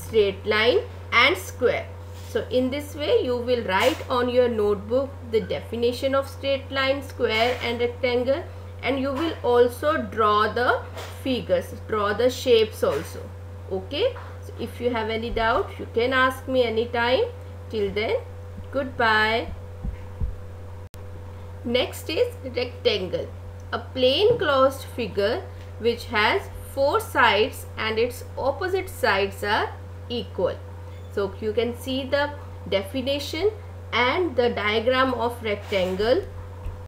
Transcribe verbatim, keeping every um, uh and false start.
straight line and square. So in this way you will write on your notebook the definition of straight line, square and rectangle, and you will also draw the figures, draw the shapes also. Okay, so if you have any doubt you can ask me anytime. Till then, goodbye. Next is rectangle, a plain closed figure which has four sides and its opposite sides are equal. So you can see the definition and the diagram of rectangle